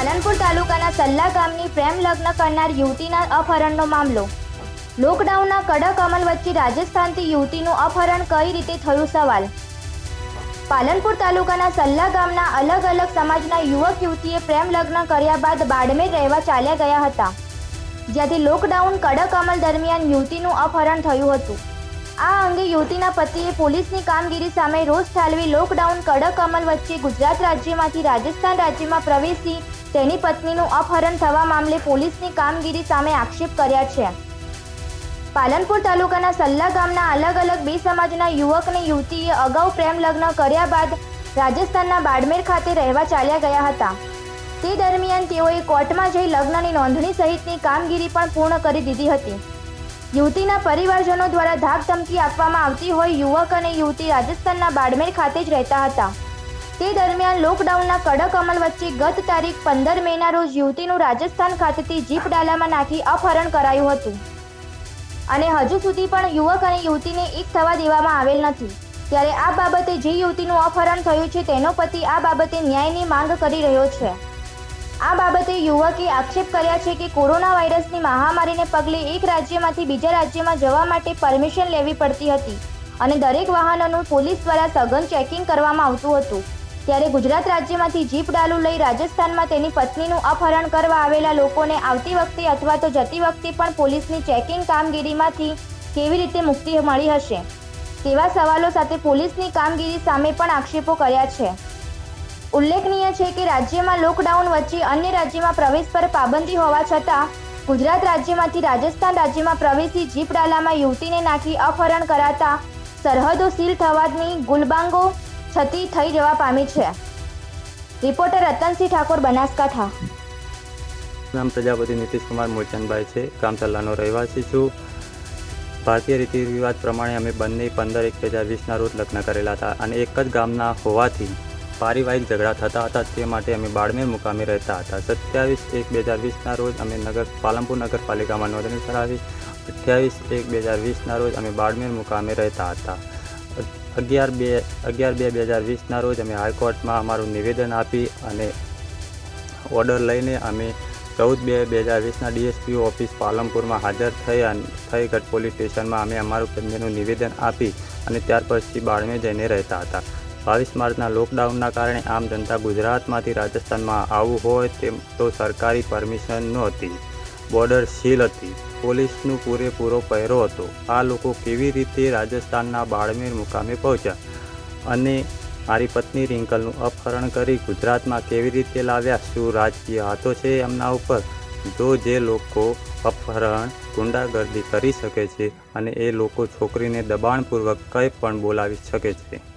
પાલનપુર તાલુકાના સલ્લા ગામની પ્રેમ લગ્ન કરનાર યુવતીના અપહરણનો મામલો। લોકડાઉનના કડક અમલ વચ્ચે રાજસ્થાનથી યુવતીનું અપહરણ કઈ રીતે થયું સવાલ। પાલનપુર તાલુકાના સલ્લા ગામના અલગ અલગ સમાજના યુવક યુવતીએ પ્રેમ લગ્ન કર્યા બાદ બાડમેર રહેવા ચાલ્યા ગયા હતા, જ્યાંથી લોકડાઉન કડક અમલ દરમિયાન યુવતીનું અપહરણ થયું હતું। આ અંગે યુવતીના પતિએ પોલીસની કામગીરી સામે રોષ ઠાલવી લોકડાઉન કડક અમલ વચ્ચે ગુજરાત રાજ્યમાંથી રાજસ્થાન રાજ્યમાં પ્રવેશી તેની પત્નીનું અપહરણ થવા મામલે પોલીસની કામગીરી સામે આક્ષેપ કર્યા છે। પાલનપુર તાલુકાના સલ્લા ગામના અલગ અલગ બે સમાજના યુવક અને યુવતીએ અગાઉ પ્રેમ લગ્ન કર્યા બાદ રાજસ્થાનના બાડમેર ખાતે રહેવા ચાલ્યા ગયા હતા। તે દરમિયાન તેઓએ કોર્ટમાં જઈ લગ્નની નોંધણી સહિતની કામગીરી પણ પૂર્ણ કરી દીધી હતી। યુવતીના પરિવારજનો દ્વારા ધાક ધમકી આપવામાં આવતી હોય યુવક અને યુવતી રાજસ્થાનના બાડમેર ખાતે જ રહેતા હતા। તે દરમિયાન લોકડાઉનના કડક અમલ વચ્ચે ગત તારીખ 15 મેના રોજ યુવતીનું રાજસ્થાન ખાતેથી જીપ ડાલામાં નાખી અપહરણ કરાયું હતું અને હજુ સુધી પણ યુવક અને યુવતીને એક થવા દેવામાં આવેલ નથી। ત્યારે આ બાબતે જે યુવતીનું અપહરણ થયું છે તેનો પતિ આ બાબતે ન્યાયની માંગ કરી રહ્યો છે। આ બાબતે યુવકે આક્ષેપ કર્યા છે કે કોરોના વાયરસની મહામારીને પગલે એક રાજ્યમાંથી બીજા રાજ્યમાં જવા માટે પરમિશન લેવી પડતી હતી અને દરેક વાહનોનું પોલીસ દ્વારા સઘન ચેકિંગ કરવામાં આવતું હતું। ત્યારે ગુજરાત રાજ્યમાંથી જીપ ડાલું લઈ રાજસ્થાનમાં તેની પત્નીનું અપહરણ કરવા આવેલા લોકોને આવતી વખતે અથવા તો જતી વખતે પણ પોલીસની ચેકિંગ કામગીરીમાંથી કેવી રીતે મુક્તિ મળી હશે તેવા સવાલો સાથે પોલીસની કામગીરી સામે પણ આક્ષેપો કર્યા છે। ઉલ્લેખનીય છે કે રાજ્યમાં લોકડાઉન વચ્ચે અન્ય રાજ્યમાં પ્રવેશ પર પાબંદી હોવા છતાં ગુજરાત રાજ્યમાંથી રાજસ્થાન રાજ્યમાં પ્રવેશી જીપ ડાલામાં યુવતીને નાખી અપહરણ કરાતા સરહદો સીલ થવાની ગુલબાંગો છતી થઈ જવા પામી છે। રિપોર્ટર રતનસિંહ ઠાકોર, બનાસકાંઠા। નામ પ્રજાપતિ નીતિશ કુમાર મૂળચંદભાઈ છે, ગામ સલ્લાનો રહેવાસી છું। ભારતીય રીતિ રિવાજ પ્રમાણે અમે બંને 15/1/2020ના રોજ લગ્ન કરેલા હતા અને એક જ ગામના હોવાથી પારિવારિક ઝઘડા થતા હતા, તે માટે અમે બાડમેર મુકામે રહેતા હતા। 27/1/2020ના રોજ અમે પાલનપુર નગરપાલિકામાં નોંધણી કરાવી। 28/1/2020ના રોજ અમે બાડમેર મુકામે રહેતા હતા। 11/2/2020ના રોજ અમે હાઈકોર્ટમાં અમારું નિવેદન આપી અને ઓર્ડર લઈને અમે 14/2/2020ના ડીએસપી ઓફિસ પાલનપુરમાં હાજર થઈ ગઢ પોલીસ સ્ટેશનમાં અમે અમારું બંનેનું નિવેદન આપી અને ત્યાર પછી બાડમેર જઈને રહેતા હતા। 22 માર્ચના લોકડાઉનના કારણે આમ જનતા ગુજરાતમાંથી રાજસ્થાનમાં આવવું હોય તેમ તો સરકારી પરમિશન નહોતી, બોર્ડર સીલ હતી, પોલીસનું પૂરેપૂરો પહેરો હતો। આ લોકો કેવી રીતે રાજસ્થાનના બાડમેર મુકામે પહોંચ્યા અને મારી પત્ની રિંકલનું અપહરણ કરી ગુજરાતમાં કેવી રીતે લાવ્યા? શું રાજકીય હાથો છે એમના ઉપર? જો જે લોકો અપહરણ ગુંડાગર્દી કરી શકે છે અને એ લોકો છોકરીને દબાણપૂર્વક કંઈ પણ બોલાવી શકે છે।